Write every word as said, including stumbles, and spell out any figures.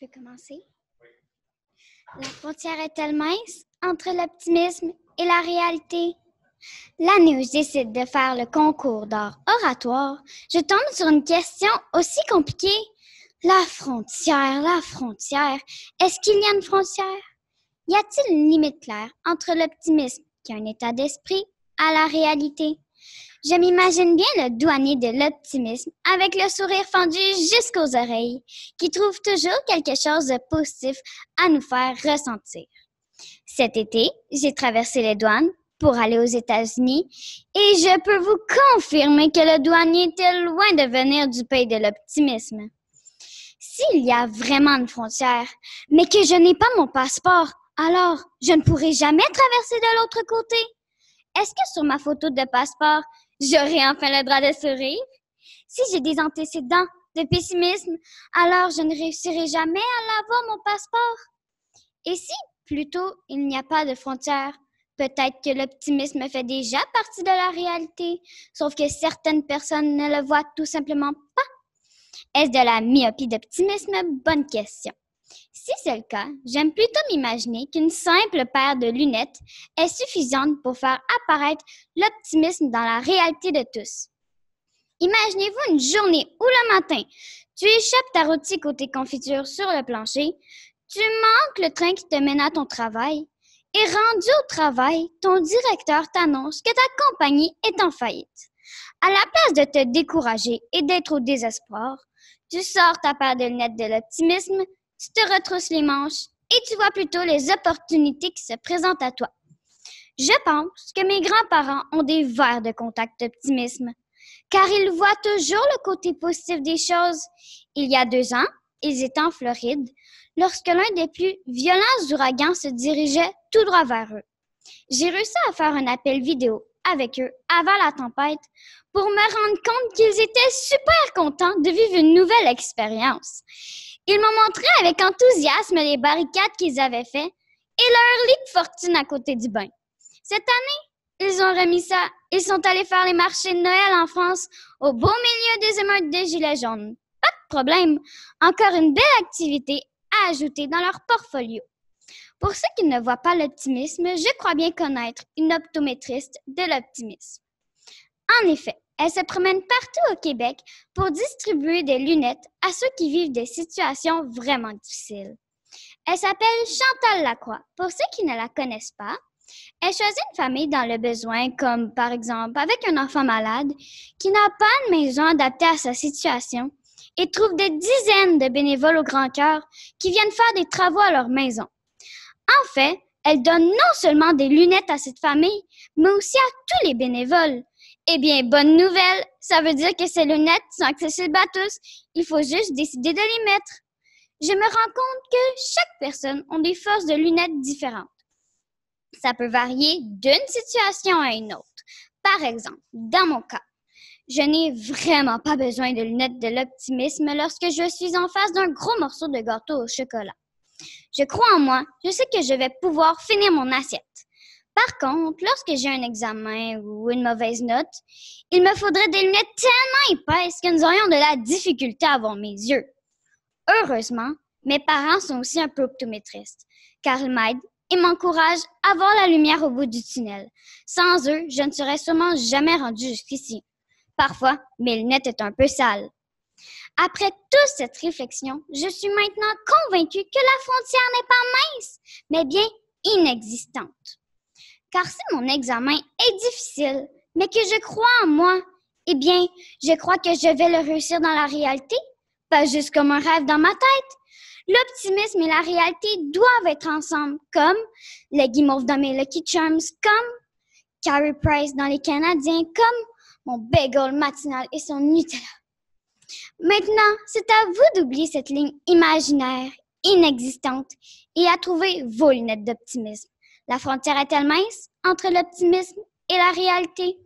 peux commencer? La frontière est-elle mince entre l'optimisme et la réalité? L'année où je décide de faire le concours d'art oratoire, je tombe sur une question aussi compliquée. La frontière, la frontière, est-ce qu'il y a une frontière? Y a-t-il une limite claire entre l'optimisme, qui est un état d'esprit, à la réalité? Je m'imagine bien le douanier de l'optimisme, avec le sourire fendu jusqu'aux oreilles, qui trouve toujours quelque chose de positif à nous faire ressentir. Cet été, j'ai traversé les douanes pour aller aux États-Unis et je peux vous confirmer que le douanier était loin de venir du pays de l'optimisme. S'il y a vraiment une frontière, mais que je n'ai pas mon passeport, alors je ne pourrai jamais traverser de l'autre côté. Est-ce que sur ma photo de passeport, j'aurai enfin le droit de sourire? Si j'ai des antécédents de pessimisme, alors je ne réussirai jamais à avoir mon passeport. Et si, plutôt, il n'y a pas de frontière, peut-être que l'optimisme fait déjà partie de la réalité, sauf que certaines personnes ne le voient tout simplement pas. Est-ce de la myopie d'optimisme? Bonne question. Si c'est le cas, j'aime plutôt m'imaginer qu'une simple paire de lunettes est suffisante pour faire apparaître l'optimisme dans la réalité de tous. Imaginez-vous une journée où le matin, tu échappes ta rôtie côté confiture sur le plancher, tu manques le train qui te mène à ton travail et rendu au travail, ton directeur t'annonce que ta compagnie est en faillite. À la place de te décourager et d'être au désespoir, tu sors ta paire de lunettes de l'optimisme, tu te retrousses les manches et tu vois plutôt les opportunités qui se présentent à toi. Je pense que mes grands-parents ont des verres de contact d'optimisme, car ils voient toujours le côté positif des choses. Il y a deux ans, ils étaient en Floride, lorsque l'un des plus violents ouragans se dirigeait tout droit vers eux. J'ai réussi à faire un appel vidéo avec eux avant la tempête pour me rendre compte qu'ils étaient super contents de vivre une nouvelle expérience. Ils m'ont montré avec enthousiasme les barricades qu'ils avaient faites et leur lit de fortune à côté du bain. Cette année, ils ont remis ça. Ils sont allés faire les marchés de Noël en France au beau milieu des émeutes des Gilets jaunes. Pas de problème. Encore une belle activité à ajouter dans leur portfolio. Pour ceux qui ne voient pas l'optimisme, je crois bien connaître une optométriste de l'optimisme. En effet, elle se promène partout au Québec pour distribuer des lunettes à ceux qui vivent des situations vraiment difficiles. Elle s'appelle Chantal Lacroix. Pour ceux qui ne la connaissent pas, elle choisit une famille dans le besoin, comme par exemple avec un enfant malade qui n'a pas de maison adaptée à sa situation et trouve des dizaines de bénévoles au grand cœur qui viennent faire des travaux à leur maison. En fait, elle donne non seulement des lunettes à cette famille, mais aussi à tous les bénévoles. Eh bien, bonne nouvelle, ça veut dire que ces lunettes sont accessibles à tous. Il faut juste décider de les mettre. Je me rends compte que chaque personne a des forces de lunettes différentes. Ça peut varier d'une situation à une autre. Par exemple, dans mon cas, je n'ai vraiment pas besoin de lunettes de l'optimisme lorsque je suis en face d'un gros morceau de gâteau au chocolat. Je crois en moi, je sais que je vais pouvoir finir mon assiette. Par contre, lorsque j'ai un examen ou une mauvaise note, il me faudrait des lunettes tellement épaisses que nous aurions de la difficulté à voir mes yeux. Heureusement, mes parents sont aussi un peu optométristes, car ils m'aident et m'encouragent à voir la lumière au bout du tunnel. Sans eux, je ne serais sûrement jamais rendue jusqu'ici. Parfois, mes lunettes étaient un peu sales. Après toute cette réflexion, je suis maintenant convaincue que la frontière n'est pas mince, mais bien inexistante. Car si mon examen est difficile, mais que je crois en moi, eh bien, je crois que je vais le réussir dans la réalité, pas juste comme un rêve dans ma tête. L'optimisme et la réalité doivent être ensemble, comme le guimauve dans mes Lucky Charms, comme Carey Price dans les Canadiens, comme mon bagel matinal et son Nutella. Maintenant, c'est à vous d'oublier cette ligne imaginaire, inexistante, et à trouver vos lunettes d'optimisme. La frontière est-elle mince entre l'optimisme et la réalité?